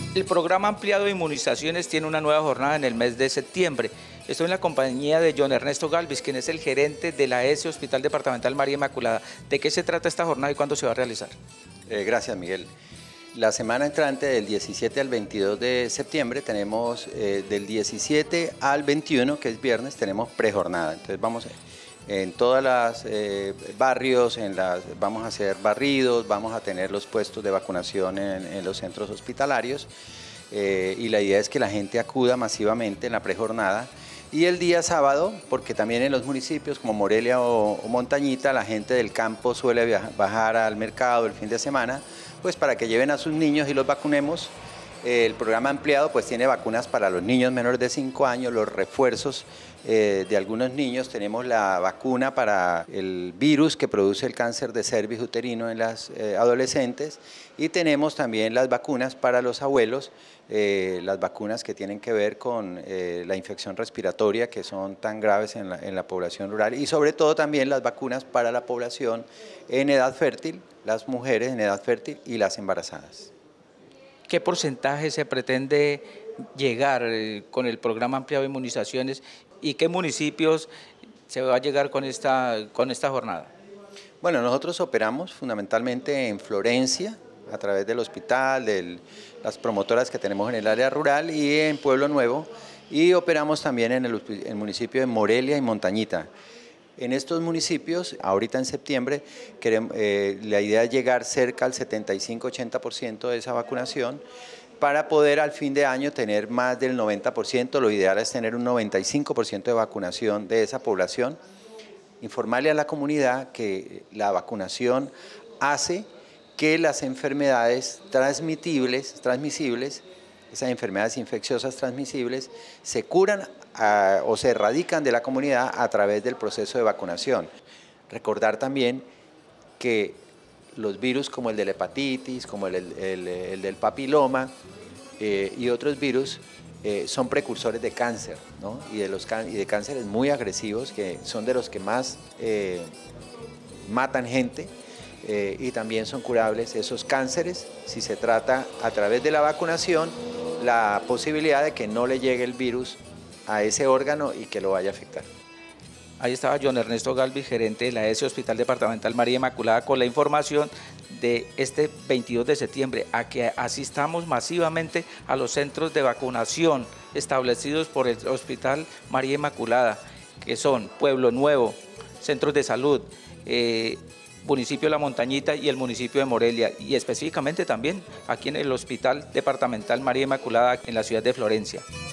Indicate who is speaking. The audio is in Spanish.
Speaker 1: El programa ampliado de inmunizaciones tiene una nueva jornada en el mes de septiembre. Estoy en la compañía de John Ernesto Galvis, quien es el gerente de la ESE Hospital Departamental María Inmaculada. ¿De qué se trata esta jornada y cuándo se va a realizar?
Speaker 2: Gracias, Miguel. La semana entrante, del 17 al 22 de septiembre, tenemos del 17 al 21, que es viernes, tenemos prejornada. Entonces vamos en todos los barrios, vamos a hacer barridos, vamos a tener los puestos de vacunación en los centros hospitalarios y la idea es que la gente acuda masivamente en la prejornada. Y el día sábado, porque también en los municipios como Morelia o Montañita, la gente del campo suele bajar al mercado el fin de semana, pues para que lleven a sus niños y los vacunemos. El programa ampliado pues tiene vacunas para los niños menores de 5 años, los refuerzos de algunos niños. Tenemos la vacuna para el virus que produce el cáncer de cervix uterino en las adolescentes y tenemos también las vacunas para los abuelos, las vacunas que tienen que ver con la infección respiratoria que son tan graves en la población rural y sobre todo también las vacunas para la población en edad fértil, las mujeres en edad fértil y las embarazadas.
Speaker 1: ¿Qué porcentaje se pretende llegar con el programa ampliado de inmunizaciones y qué municipios se va a llegar con esta jornada?
Speaker 2: Bueno, nosotros operamos fundamentalmente en Florencia, a través del hospital, de las promotoras que tenemos en el área rural y en Pueblo Nuevo, y operamos también en el municipio de Morelia y Montañita. En estos municipios, ahorita en septiembre, la idea es llegar cerca al 75-80% de esa vacunación para poder al fin de año tener más del 90%, lo ideal es tener un 95% de vacunación de esa población. Informarle a la comunidad que la vacunación hace que las enfermedades transmisibles, esas enfermedades infecciosas transmisibles, se curan o se erradican de la comunidad a través del proceso de vacunación. Recordar también que los virus como el de la hepatitis, como el del papiloma y otros virus son precursores de cáncer, ¿no? y de cánceres muy agresivos que son de los que más matan gente. Y también son curables esos cánceres si se trata a través de la vacunación, la posibilidad de que no le llegue el virus a ese órgano y que lo vaya a afectar.
Speaker 1: Ahí estaba John Ernesto Galvis, gerente de la ESE Hospital Departamental María Inmaculada, con la información de este 22 de septiembre, a que asistamos masivamente a los centros de vacunación establecidos por el Hospital María Inmaculada, que son Pueblo Nuevo, centros de salud, municipio de La Montañita y el municipio de Morelia, y específicamente también aquí en el Hospital Departamental María Inmaculada en la ciudad de Florencia.